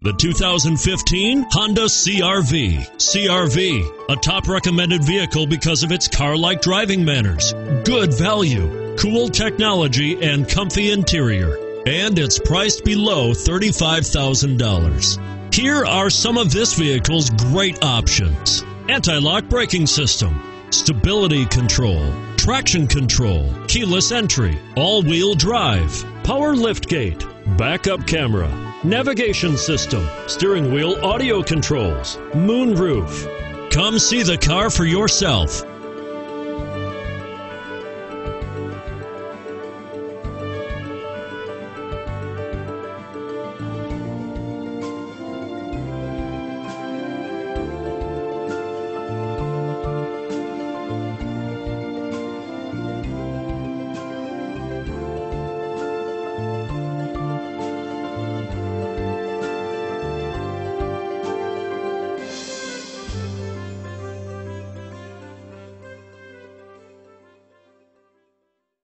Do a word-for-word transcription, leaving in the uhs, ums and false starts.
The two thousand fifteen Honda C R V. C R V, a top recommended vehicle because of its car-like driving manners, good value, cool technology, and comfy interior. And it's priced below thirty-five thousand dollars. Here are some of this vehicle's great options: anti-lock braking system, stability control, traction control, keyless entry, all-wheel drive, power liftgate, backup camera, navigation system, steering wheel audio controls, moonroof. Come see the car for yourself.